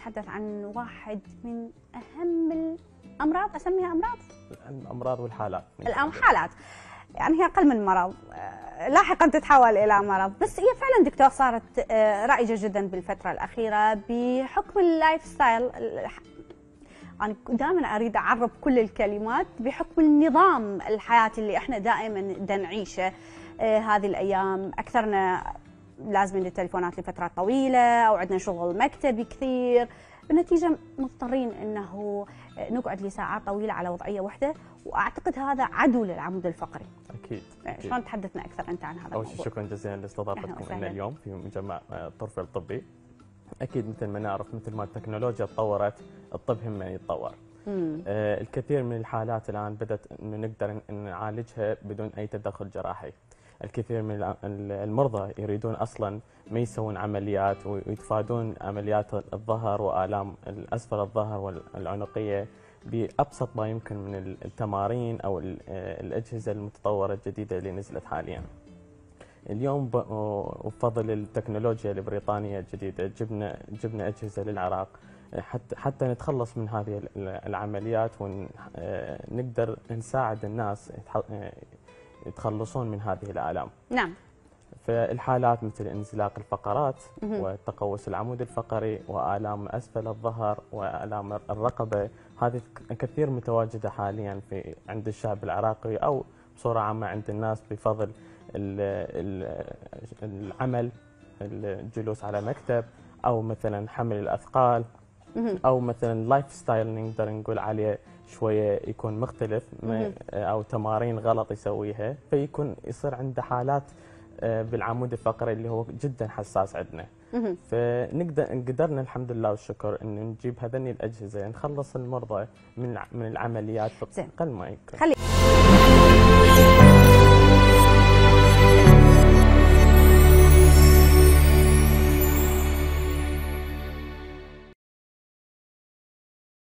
نتحدث عن واحد من أهم الأمراض، أسميها أمراض؟ الأمراض والحالات. حالات، يعني هي أقل من مرض، لاحقا تتحول إلى مرض، بس هي فعلا دكتور صارت رائجة جدا بالفترة الأخيرة بحكم اللايف ستايل. أنا دائما أريد أعرب كل الكلمات بحكم النظام الحياة اللي احنا دائما نعيشه هذه الأيام. أكثرنا لازمين التليفونات لفترات طويلة أو عندنا شغل مكتبي كثير، بالنتيجة مضطرين أنه نقعد لساعات طويلة على وضعية واحدة، وأعتقد هذا عدو للعمود الفقري. أكيد. شلون تحدثنا أكثر أنت عن هذا الموضوع؟ أول شيء شكرا جزيلا لاستضافتكم لنا اليوم في مجمع الطرف الطبي. أكيد مثل ما نعرف، مثل ما التكنولوجيا تطورت، الطب هم يتطور. الكثير من الحالات الآن بدأت إنه نقدر نعالجها بدون أي تدخل جراحي. الكثير من المرضى يريدون أصلا ما يسوون عمليات ويتفادون عمليات الظهر وآلام أسفل الظهر والعنقية بأبسط ما يمكن من التمارين أو الأجهزة المتطورة الجديدة اللي نزلت حاليا. اليوم وبفضل التكنولوجيا البريطانية الجديدة جبنا أجهزة للعراق حتى نتخلص من هذه العمليات ونقدر نساعد الناس يتخلصون من هذه الآلام. نعم. فالحالات مثل انزلاق الفقرات وتقوس العمود الفقري وآلام أسفل الظهر وآلام الرقبة، هذه كثير متواجدة حاليا عند الشعب العراقي أو بصورة عامة عند الناس بفضل العمل، الجلوس على مكتب، أو مثلا حمل الأثقال، أو مثلا لايف ستايل نقدر نقول عليه شوية يكون مختلف، أو تمارين غلط يسويها، فيكون يصير عنده حالات بالعمود الفقري اللي هو جدا حساس عندنا. قدرنا الحمد لله والشكر ان نجيب هذني الاجهزه نخلص المرضى من العمليات بأقل ما يمكن.